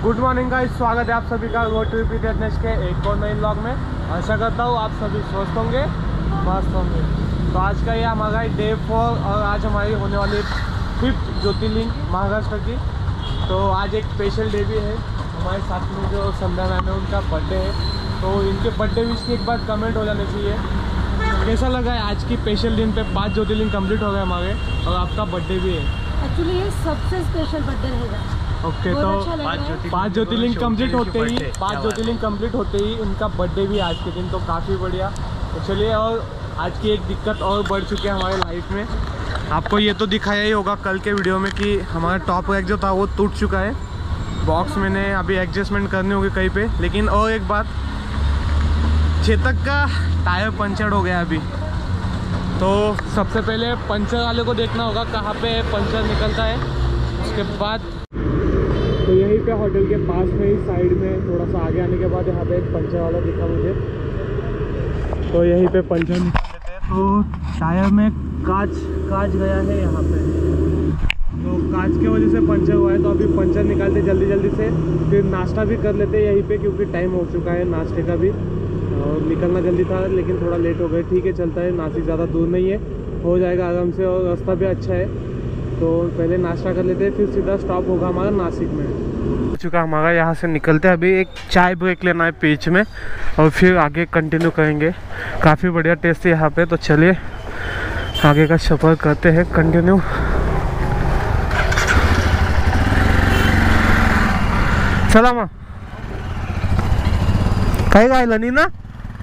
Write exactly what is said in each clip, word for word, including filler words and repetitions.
Good morning guys, स्वागत है आप सभी का रोड ट्रिप विद यज्ञेश के एक और नए व्लॉग में। आशा करता हूँ आप सभी स्वस्थ होंगे, मस्त होंगे। तो आज का ये हमारा डे फोर और आज हमारी होने वाली फिफ्थ ज्योतिर्लिंग महाराष्ट्र की। तो आज एक स्पेशल डे भी है, हमारे साथ में जो संध्या मैम है उनका बर्थडे है। तो इनके बर्थडे विश की एक बार कमेंट हो जाने चाहिए। कैसा लगा है आज की स्पेशल दिन पे? पाँच ज्योतिर्लिंग कंप्लीट हो गए हमारे और आपका बर्थडे भी है। एक्चुअली ये सबसे स्पेशल बर्थडे रहेगा। ओके okay, तो पाँच ज्योतिर्लिंग कंप्लीट होते ही पाँच ज्योतिर्लिंग कंप्लीट होते ही इनका बर्थडे भी आज के दिन, तो काफ़ी बढ़िया। तो चलिए, और आज की एक दिक्कत और बढ़ चुकी है हमारे लाइफ में। आपको ये तो दिखाया ही होगा कल के वीडियो में कि हमारा टॉप रैक जो था वो टूट चुका है। बॉक्स मैंने अभी एडजस्टमेंट करनी होगी कहीं पे। लेकिन और एक बात, चेतक का टायर पंचर हो गया अभी। तो सबसे पहले पंचर वाले को देखना होगा कहाँ पे पंचर निकलता है। उसके बाद तो यहीं पे होटल के पास में ही साइड में थोड़ा सा आगे आने के बाद यहाँ पे एक पंचर वाला दिखा मुझे, तो यहीं पे पंचर निकाल लेते हैं। तो टायर में कांच कांच गया है यहाँ पे, तो कांच के वजह से पंचर हुआ है। तो अभी पंचर निकालते जल्दी जल्दी से, फिर नाश्ता भी कर लेते हैं यहीं पे क्योंकि टाइम हो चुका है नाश्ते का भी। और निकलना जल्दी था लेकिन थोड़ा लेट हो गए। ठीक है, चलता है, नासिक ज़्यादा दूर नहीं है, हो जाएगा आराम से और रास्ता भी अच्छा है। तो पहले नाश्ता कर लेते हैं, फिर सीधा स्टॉप होगा हमारा नासिक में। हो चुका हमारा, यहाँ से निकलते हैं। अभी एक चाय ब्रेक लेना है बीच में और फिर आगे कंटिन्यू करेंगे। काफ़ी बढ़िया टेस्ट है यहाँ पे। तो चलिए आगे का सफ़र करते हैं कंटिन्यू। सलामा कहीं गायला नहीं ना।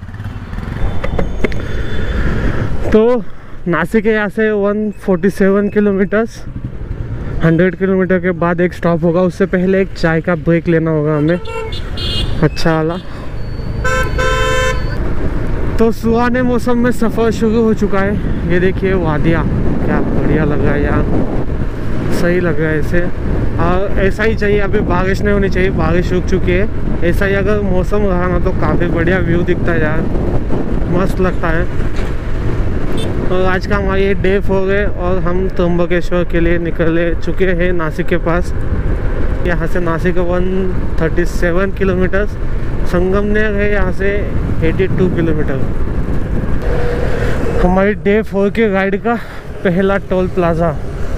तो नासिक है यहाँ से एक सौ सैंतालीस किलोमीटर्स। सौ किलोमीटर के बाद एक स्टॉप होगा, उससे पहले एक चाय का ब्रेक लेना होगा हमें, अच्छा वाला। तो सुहाने मौसम में सफ़र शुरू हो चुका है। ये देखिए वादियाँ, क्या बढ़िया लग रहा है यार, सही लग रहा है ऐसे। और ऐसा ही चाहिए, अभी बारिश नहीं होनी चाहिए, बारिश रुक चुकी है। ऐसा ही अगर मौसम रहा ना तो काफ़ी बढ़िया व्यू दिखता है यार, मस्त लगता है। और आज का हमारा ये डे फोर है और हम त्र्यंबकेश्वर के लिए निकले चुके हैं नासिक के पास। यहाँ से नासिक एक सौ सैंतीस किलोमीटर, संगमनेर है यहाँ से बयासी किलोमीटर। हमारी डे फोर के राइड का पहला टोल प्लाजा।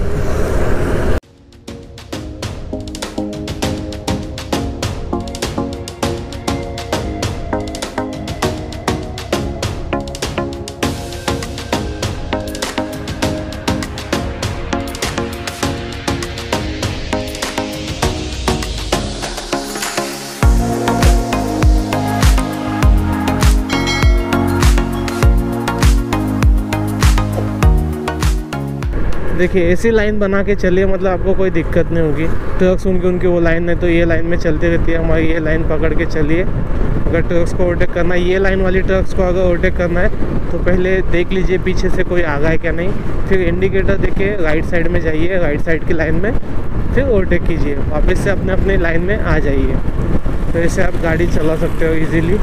देखिए ऐसी लाइन बना के चलिए, मतलब आपको कोई दिक्कत नहीं होगी। ट्रक्स उनकी उनकी वो लाइन है तो ये लाइन में चलती रहती है, हमारी ये लाइन पकड़ के चलिए। अगर ट्रक्स को ओवरटेक करना है, ये लाइन वाली ट्रक्स को अगर ओवरटेक करना है तो पहले देख लीजिए पीछे से कोई आ गया है क्या नहीं, फिर इंडिकेटर देके राइट साइड में जाइए, राइट साइड की लाइन में, फिर ओवरटेक कीजिए, वापस से अपने अपने लाइन में आ जाइए। तो ऐसे आप गाड़ी चला सकते हो ईजीली।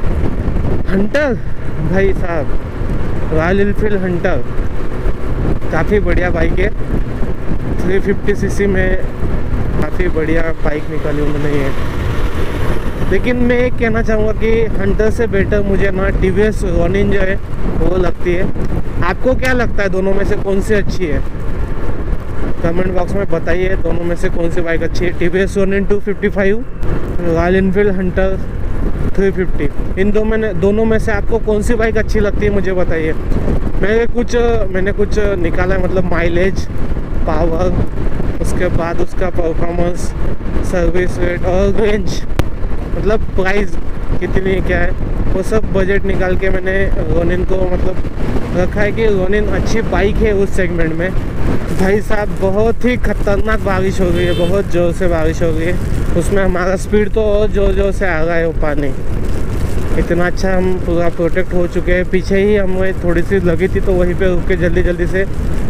हंटर भाई साहब, रॉयल एनफील्ड हंटर काफ़ी बढ़िया बाइक है। तीन सौ पचास सीसी में काफ़ी बढ़िया बाइक निकाली उन्होंने ये। लेकिन मैं एक कहना चाहूँगा कि हंटर से बेटर मुझे ना टी वी एस रोनिन जो है वो लगती है। आपको क्या लगता है दोनों में से कौन सी अच्छी है? कमेंट बॉक्स में बताइए दोनों में से कौन सी बाइक अच्छी है। T V S Ronin two fifty five, Royal Enfield Hunter three fifty, इन दो में दोनों में से आपको कौन सी बाइक अच्छी लगती है मुझे बताइए। मैंने कुछ मैंने कुछ निकाला है, मतलब माइलेज, पावर, उसके बाद उसका परफॉर्मेंस, सर्विस रेट और रेंज, मतलब प्राइस कितनी क्या है, वो सब बजट निकाल के मैंने रोनिन को मतलब रखा है कि रोनिन अच्छी बाइक है उस सेगमेंट में। भाई साहब बहुत ही खतरनाक बारिश हो गई है, बहुत ज़ोर से बारिश हो गई है, उसमें हमारा स्पीड तो और ज़ोर ज़ोर से आ रहा है वो पानी। इतना अच्छा हम पूरा प्रोटेक्ट हो चुके हैं। पीछे ही हमें थोड़ी सी लगी थी तो वहीं पे रुक के जल्दी जल्दी से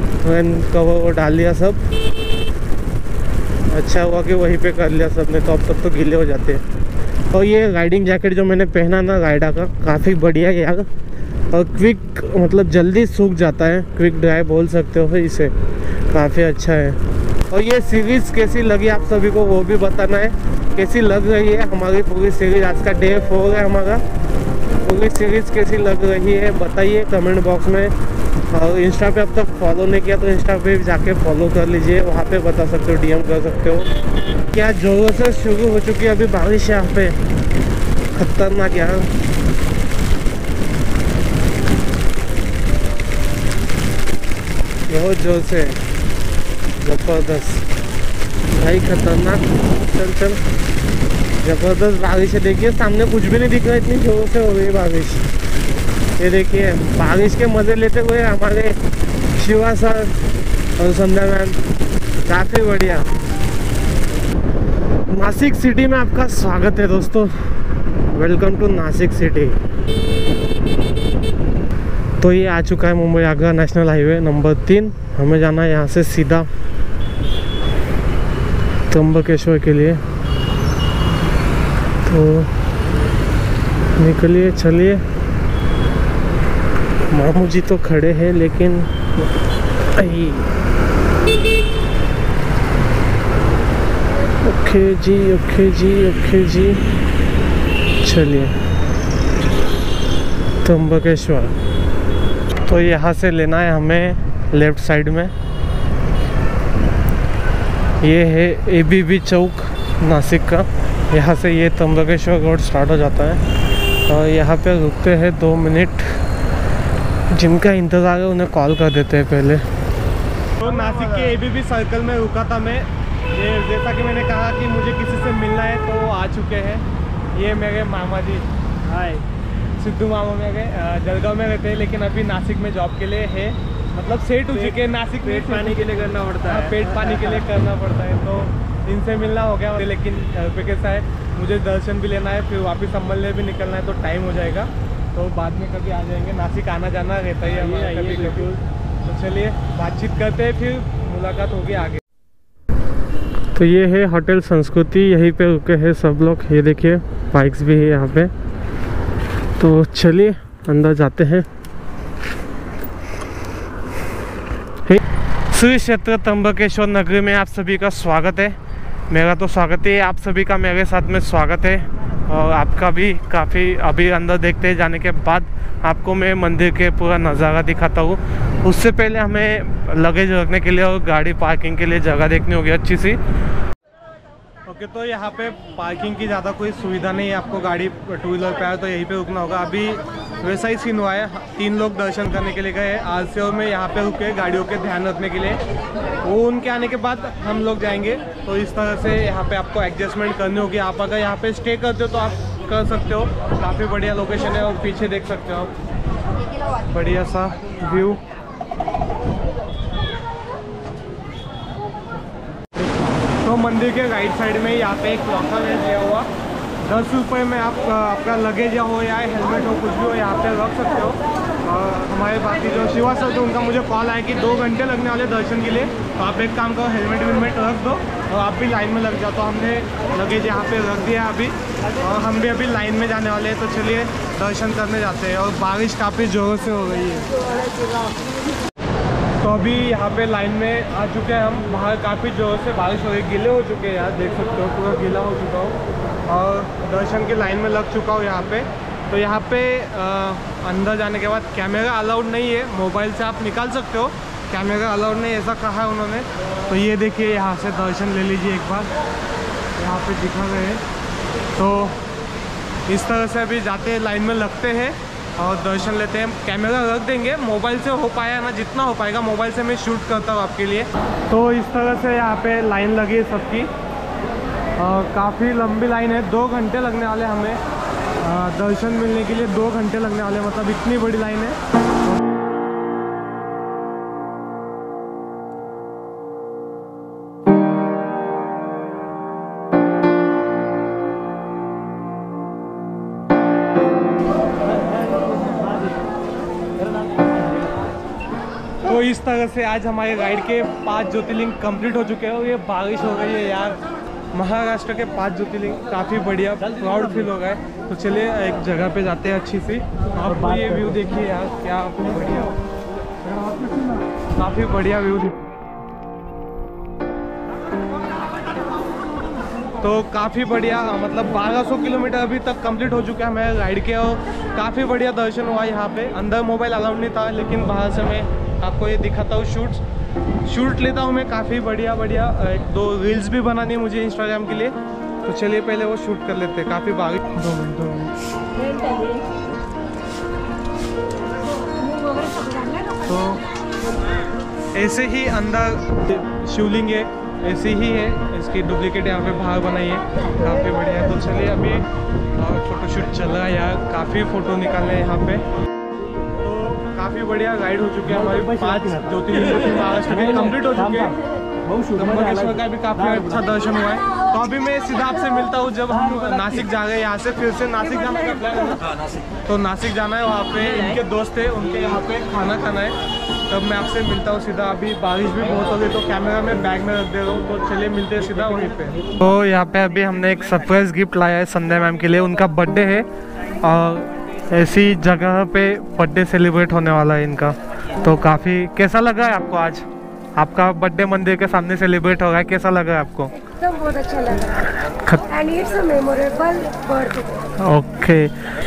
कवर डाल लिया सब। अच्छा हुआ कि वहीं पे कर लिया सब, ने तो अब तक तो गीले हो जाते हैं। और ये राइडिंग जैकेट जो मैंने पहना ना राइडा का, काफ़ी बढ़िया है यार। और क्विक मतलब जल्दी सूख जाता है, क्विक ड्राई बोल सकते हो इसे, काफ़ी अच्छा है। और ये सीरीज़ कैसी लगी आप सभी को वो भी बताना है। कैसी लग रही है हमारी पूरी सीरीज। आज का डे फोर है हमारा। पूरी सीरीज कैसी लग रही है बताइए कमेंट बॉक्स में। और इंस्टा पे अब तक फॉलो नहीं किया तो इंस्टा पे जाके फॉलो कर लीजिए, वहाँ पे बता सकते हो, डीएम कर सकते हो। क्या जोरों से शुरू हो चुकी है अभी बारिश यहाँ पे, खतरनाक यार। बहुत जोर से, जबरदस्त भाई, खतरनाक। चल चल, जबरदस्त बारिश है। देखिए सामने कुछ भी नहीं दिख रहा, इतनी जोर से हो गई बारिश। ये देखिए बारिश के मज़े लेते हुए हमारे शिवा सर और संध्या मैम, काफ़ी बढ़िया। नासिक सिटी में आपका स्वागत है दोस्तों, वेलकम टू नासिक सिटी। तो ये आ चुका है Mumbai Agra national highway number तीन। हमें जाना है यहाँ से सीधा त्र्यंबकेश्वर के लिए। तो निकलिए, चलिए। मामू जी तो खड़े हैं लेकिन okay ji, okay ji, okay ji, चलिए त्र्यंबकेश्वर। तो यहाँ से लेना है हमें लेफ्ट साइड में। ये है एबीबी चौक नासिक का। यहाँ से ये त्र्यंबकेश्वर रोड स्टार्ट हो जाता है और यहाँ पे रुकते हैं दो मिनट। जिनका इंतज़ार है उन्हें कॉल कर देते हैं पहले। तो नासिक के एबीबी सर्कल में रुका था मैं। ये जैसा कि मैंने कहा कि मुझे किसी से मिलना है तो आ चुके हैं। ये मेरे मामा जी, हाय, सिद्धू मामा मेरे जलगांव में रहते हैं लेकिन अभी नासिक में जॉब के लिए है, मतलब सेट हो चुके हैं नासिक में। पेट पानी के लिए करना पड़ता है, पेट पानी के लिए करना पड़ता है। तो इनसे मिलना हो गया, लेकिन घर पे कैसा है, मुझे दर्शन भी लेना है, फिर वापस संभलने भी निकलना है, तो टाइम हो जाएगा। तो बाद में कभी आ जाएंगे। नासिक आना जाना रहता ही है हमारा कभी कभी। तो चलिए बातचीत करते हैं, फिर मुलाकात होगी आगे। तो ये है होटल संस्कृति, यहीं पे रुके हैं सब लोग। ये देखिए बाइक्स भी है यहाँ पे। तो चलिए अंदर जाते हैं। श्री क्षेत्र त्र्यंबकेश्वर नगरी में आप सभी का स्वागत है। मेरा तो स्वागत है, आप सभी का मेरे साथ में स्वागत है और आपका भी काफ़ी। अभी अंदर देखते हैं, जाने के बाद आपको मैं मंदिर के पूरा नज़ारा दिखाता हूँ। उससे पहले हमें लगेज रखने के लिए और गाड़ी पार्किंग के लिए जगह देखनी होगी अच्छी सी। ओके, तो यहाँ पे पार्किंग की ज़्यादा कोई सुविधा नहीं है। आपको गाड़ी टू व्हीलर पे आए तो यहीं पे रुकना होगा। अभी वैसा ही सीन हुआ है, तीन लोग दर्शन करने के लिए गए आज से और मैं यहाँ पे रुके गाड़ियों के ध्यान रखने के लिए। वो उनके आने के बाद हम लोग जाएंगे। तो इस तरह से यहाँ पे आपको एडजस्टमेंट करनी होगी। आप अगर यहाँ पे स्टे करते हो तो आप कर सकते हो, काफ़ी बढ़िया लोकेशन है। और पीछे देख सकते हो आप बढ़िया सा व्यू। तो मंदिर के राइट साइड में यहाँ पे एक लॉकर है दिया हुआ। दस रुपये में आप आपका लगेज या हो या हेलमेट हो, कुछ भी हो, यहाँ पे रख सकते हो। और हमारे बाकी जो शिवा सर थे उनका मुझे कॉल आया कि दो घंटे लगने वाले दर्शन के लिए, तो आप एक काम करो, हेलमेट वेलमेट रख दो और आप भी लाइन में लग जाओ। तो हमने लगेज यहाँ पे रख दिया अभी और हम भी अभी लाइन में जाने वाले हैं। तो चलिए दर्शन करने जाते हैं। और बारिश काफ़ी ज़ोरों से हो रही है। तो अभी यहाँ पे लाइन में आ चुके हैं हम। बाहर काफ़ी ज़ोर से बारिश हो रही है, गीले हो चुके हैं यार, देख सकते हो पूरा गीला हो चुका हूँ। और दर्शन की लाइन में लग चुका हूँ यहाँ पे। तो यहाँ पे आ, अंदर जाने के बाद कैमरा अलाउड नहीं है, मोबाइल से आप निकाल सकते हो, कैमरा अलाउड नहीं ऐसा कहा है उन्होंने। तो ये देखिए यहाँ से दर्शन ले लीजिए एक बार, यहाँ पे दिखा गए हैं। तो इस तरह से अभी जाते हैं, लाइन में लगते हैं और दर्शन लेते हैं। कैमरा रख देंगे, मोबाइल से हो पाया ना, जितना हो पाएगा मोबाइल से मैं शूट करता हूँ आपके लिए। तो इस तरह से यहाँ पे लाइन लगी है सबकी, काफ़ी लंबी लाइन है। दो घंटे लगने वाले हमें आ, दर्शन मिलने के लिए, दो घंटे लगने वाले, मतलब इतनी बड़ी लाइन है। तो इस तरह से आज हमारे राइड के पांच ज्योतिर्लिंग कंप्लीट हो चुके हैं। और ये बारिश हो रही है यार, महाराष्ट्र के पांच ज्योतिर्लिंग, काफ़ी बढ़िया, प्राउड फील हो गया है। तो चलिए एक जगह पे जाते हैं अच्छी सी। आपको ये व्यू देखिए यार, क्या बढ़िया, काफ़ी बढ़िया व्यू। तो काफ़ी बढ़िया, मतलब बारह सौ किलोमीटर अभी तक कंप्लीट हो चुका है मैं राइड के, और काफ़ी बढ़िया दर्शन हुआ यहाँ पे। अंदर मोबाइल अलाउड नहीं था, लेकिन बाहर से मैं आपको ये दिखाता हूँ, शूट शूट लेता हूँ मैं काफ़ी बढ़िया बढ़िया। एक दो रील्स भी बनानी है मुझे इंस्टाग्राम के लिए, तो चलिए पहले वो शूट कर लेते हैं। काफ़ी बारिश, दो मिनट दो मिनट तो ऐसे ही अंदर शिवलिंग है, ऐसे ही है, इसकी डुप्लीकेट यहाँ पे बाहर बनाई है, काफ़ी बढ़िया। तो चलिए अभी फ़ोटोशूट चल रहा है यार, काफ़ी फ़ोटो निकालने हैं यहाँ पे। तो काफ़ी बढ़िया राइड हो चुकी है हमारी, पाँच ज्योतिर्लिंग महाराष्ट्र में कंप्लीट हो चुके हैं। त्र्यंबकेश्वर का भी काफ़ी अच्छा दर्शन हुआ है। तो अभी मैं सीधा आपसे मिलता हूँ जब हम नासिक जा रहे हैं। यहाँ से फिर से नासिक जाने का प्लान है, तो नासिक जाना है, वहाँ पे इनके दोस्त है, उनके यहाँ पे खाना खाना है। तब मैं आपसे मिलता हूँ सीधा। अभी बारिश भी बहुत हो गई, तो कैमरा में बैग में रख दे रहा हूँ, तो चलिए मिलते हैं सीधा वहीं पे। तो यहाँ पे अभी हमने एक सरप्राइज गिफ्ट लाया है संध्या मैम के लिए, उनका बर्थडे है और ऐसी जगह पे बर्थडे सेलिब्रेट होने वाला है इनका। तो काफ़ी कैसा लगा है आपको आज? आपका बर्थडे मंदिर के सामने सेलिब्रेट हो रहा है, कैसा लगा है आपको? एकदम बहुत अच्छा लगा, and it's a memorable birthday. Okay,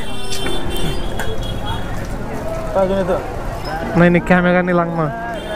नहीं नहीं कैमरा नहीं लगना।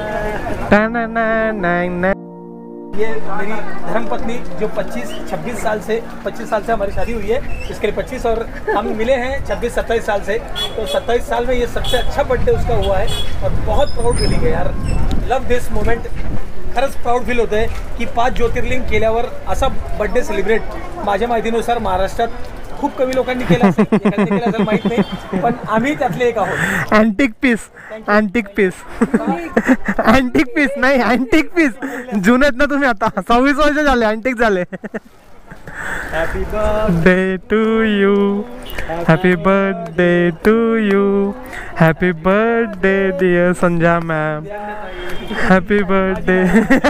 ये मेरी धर्मपत्नी जो पच्चीस छब्बीस साल से पच्चीस साल से हमारी शादी हुई है, इसके लिए पच्चीस, और हम मिले हैं छब्बीस सत्ताईस साल से। तो सत्ताईस साल में ये सबसे अच्छा बर्थडे उसका हुआ है, और बहुत प्राउड फीलिंग है यार। लव दिस मोमेंट, खरंच प्राऊड फील होतं आहे की पाच ज्योतिर्लिंग केल्यावर असा बर्थडे सेलिब्रेट माझ्या माहितीनुसार महाराष्ट्रात खूप कमी लोकांनी केला असेल, एखाद्याने केला असेल माहित नाही, पण आम्ही त्यातले एक आहोत। Antique piece, antique piece, antique piece नाही, अँटिक पीस जुनेत ना तुम्ही, आता सव्वीस वर्ष झाले अँटिक झाले। Happy birthday to you, happy birthday to you, happy birthday dear Sandhya ma'am, happy birthday.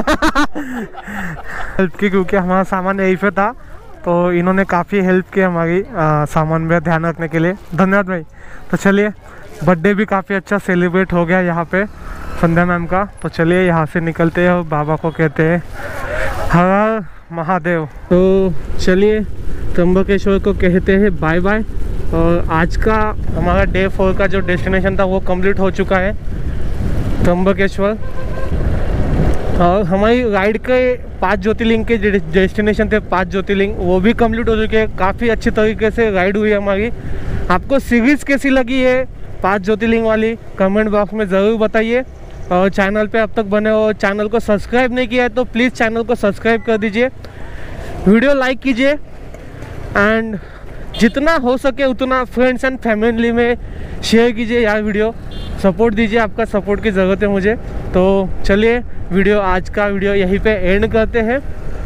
Help की, क्योंकि हमारा सामान यहीं पे था, तो इन्होंने काफ़ी हेल्प की हमारी आ, सामान में ध्यान रखने के लिए, धन्यवाद भाई। तो चलिए बर्थडे भी काफ़ी अच्छा सेलिब्रेट हो गया यहाँ पे संध्या मैम का। तो चलिए यहाँ से निकलते हैं और बाबा को कहते हैं हर हर महादेव। तो चलिए त्र्यंबकेश्वर को कहते हैं बाय बाय। और आज का हमारा डे फोर का जो डेस्टिनेशन था वो कंप्लीट हो चुका है, त्र्यंबकेश्वर। और हमारी राइड के पांच ज्योतिर्लिंग के डेस्टिनेशन थे, पांच ज्योतिर्लिंग वो भी कंप्लीट हो चुके हैं। काफ़ी अच्छी तरीके से राइड हुई हमारी। आपको सीरीज़ कैसी लगी है पांच ज्योतिर्लिंग वाली, कमेंट बॉक्स में ज़रूर बताइए। और चैनल पे अब तक बने हो, चैनल को सब्सक्राइब नहीं किया है तो प्लीज़ चैनल को सब्सक्राइब कर दीजिए, वीडियो लाइक कीजिए, एंड जितना हो सके उतना फ्रेंड्स एंड फैमिली में शेयर कीजिए यार, वीडियो सपोर्ट दीजिए, आपका सपोर्ट की ज़रूरत है मुझे। तो चलिए वीडियो, आज का वीडियो यहीं पे एंड करते हैं।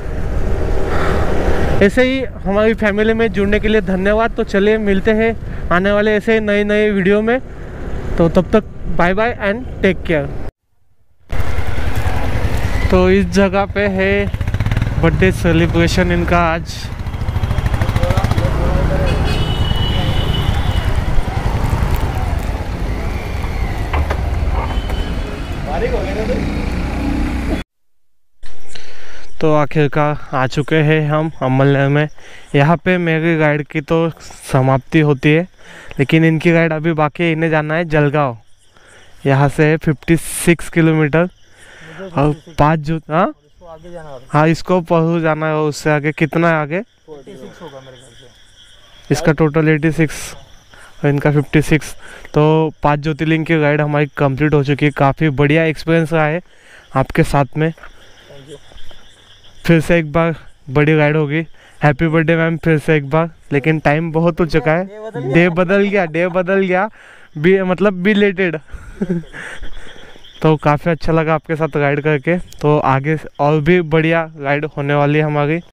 ऐसे ही हमारी फैमिली में जुड़ने के लिए धन्यवाद। तो चलिए मिलते हैं आने वाले ऐसे नए नए वीडियो में। तो तब तक bye bye and take care. तो इस जगह पे है बर्थडे सेलिब्रेशन इनका आज। तो आखिरकार आ चुके हैं हम अमलनगर में। यहाँ पे मेरी राइड की तो समाप्ति होती है, लेकिन इनकी राइड अभी बाकी है। इन्हें जाना है जलगांव, यहाँ से है छप्पन किलोमीटर और पाँच जो हाँ हाँ इसको पहुँच जाना है। उससे आगे कितना है आगे? छियालीस होगा मेरे ख्याल से। इसका टोटल छियासी और इनका छप्पन। तो पांच ज्योतिर्लिंग की राइड हमारी कंप्लीट हो चुकी है। काफ़ी बढ़िया एक्सपीरियंस रहा है आपके साथ में। फिर से एक बार बड़ी राइड होगी। हैप्पी बर्थडे मैम फिर से एक बार, लेकिन टाइम बहुत हो चुका है, डे बदल गया डे बदल गया बी मतलब बिलेटेड। तो काफ़ी अच्छा लगा आपके साथ राइड करके। तो आगे और भी बढ़िया राइड होने वाली है हमारी।